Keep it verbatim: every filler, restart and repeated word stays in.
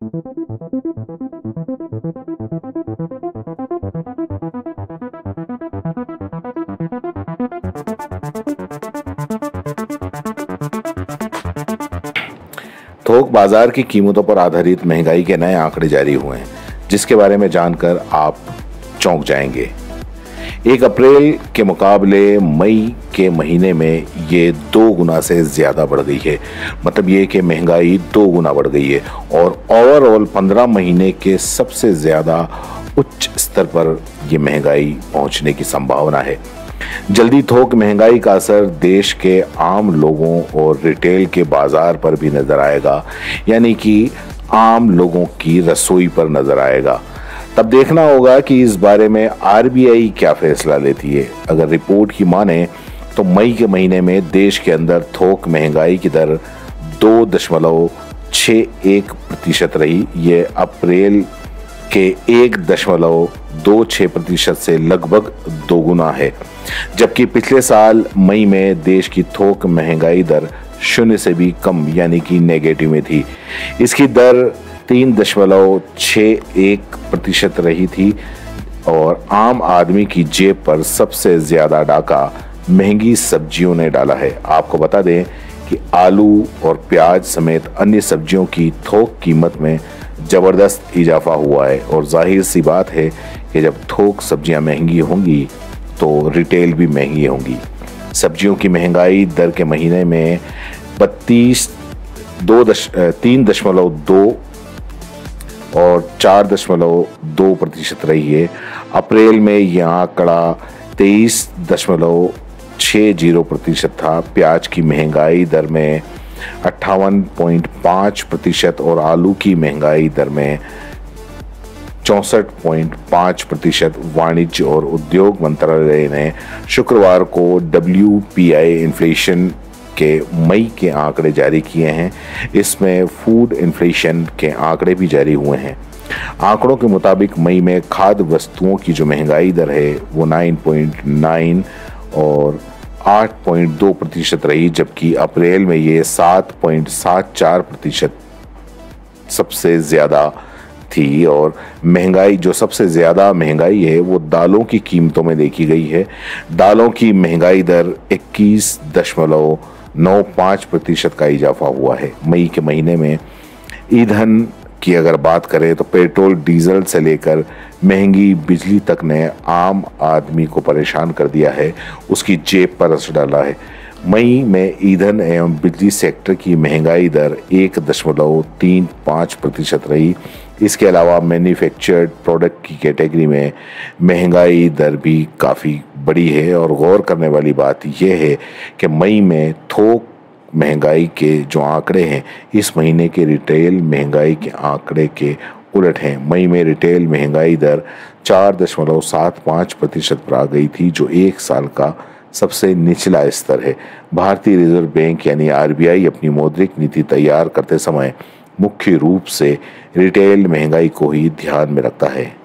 थोक बाजार की कीमतों पर आधारित महंगाई के नए आंकड़े जारी हुए हैं, जिसके बारे में जानकर आप चौंक जाएंगे। एक अप्रैल के मुकाबले मई के महीने में ये दो गुना से ज्यादा बढ़ गई है। मतलब ये कि महंगाई दो गुना बढ़ गई है और ओवरऑल पंद्रह महीने के सबसे ज्यादा उच्च स्तर पर यह महंगाई पहुंचने की संभावना है। जल्दी थोक महंगाई का असर देश के आम लोगों और रिटेल के बाजार पर भी नजर आएगा, यानी कि आम लोगों की रसोई पर नजर आएगा। तब देखना होगा कि इस बारे में आरबीआई क्या फैसला लेती है। अगर रिपोर्ट की माने तो मई के महीने में देश के अंदर थोक महंगाई की दर दो दशमलव छः एक प्रतिशत रही। ये अप्रैल के एक दशमलव दो छः प्रतिशत से लगभग दोगुना है, जबकि पिछले साल मई में देश की थोक महंगाई दर शून्य से भी कम यानी कि नेगेटिव में थी। इसकी दर तीन दशमलव छः एक प्रतिशत रही थी और आम आदमी की जेब पर सबसे ज्यादा डाका महंगी सब्जियों ने डाला है। आपको बता दें कि आलू और प्याज समेत अन्य सब्जियों की थोक कीमत में जबरदस्त इजाफा हुआ है और जाहिर सी बात है कि जब थोक सब्जियां महंगी होंगी तो रिटेल भी महंगी होंगी। सब्जियों की महंगाई दर के महीने में बत्तीस दो दश तीन दशमलव दो और चार दशमलव दो प्रतिशत रही है। अप्रैल में यह आंकड़ा तेईस दशमलव छः जीरो प्रतिशत था। प्याज की महंगाई दर में अट्ठावन पॉइंट पाँच प्रतिशत और आलू की महंगाई दर में चौंसठ पॉइंट पाँच प्रतिशत। वाणिज्य और उद्योग मंत्रालय ने शुक्रवार को डब्ल्यू पी आई इन्फ्लेशन के मई के आंकड़े जारी किए हैं। इसमें फूड इन्फ्लेशन के आंकड़े भी जारी हुए हैं। आंकड़ों के मुताबिक मई में खाद्य वस्तुओं की जो महंगाई दर है वो नौ पॉइंट नौ और आठ पॉइंट दो प्रतिशत रही, जबकि अप्रैल में ये सात पॉइंट सात चार प्रतिशत सबसे ज़्यादा थी। और महंगाई जो सबसे ज़्यादा महंगाई है वो दालों की कीमतों में देखी गई है। दालों की महंगाई दर इक्कीस दशमलव नौ पाँच प्रतिशत का इजाफा हुआ है। मई के महीने में ईंधन की अगर बात करें तो पेट्रोल डीजल से लेकर महंगी बिजली तक ने आम आदमी को परेशान कर दिया है, उसकी जेब पर असर डाला है। मई में ईंधन एवं बिजली सेक्टर की महंगाई दर एक दशमलव तीन पाँच प्रतिशत रही। इसके अलावा मैन्युफैक्चर्ड प्रोडक्ट की कैटेगरी में महंगाई दर भी काफ़ी बड़ी है और गौर करने वाली बात यह है कि मई में थोक महंगाई के जो आंकड़े हैं इस महीने के रिटेल महंगाई के आंकड़े के उलट हैं। मई में रिटेल महंगाई दर चार दशमलव सात पाँच प्रतिशत पर आ गई थी, जो एक साल का सबसे निचला स्तर है। भारतीय रिजर्व बैंक यानी आरबीआई अपनी मौद्रिक नीति तैयार करते समय मुख्य रूप से रिटेल महंगाई को ही ध्यान में रखता है।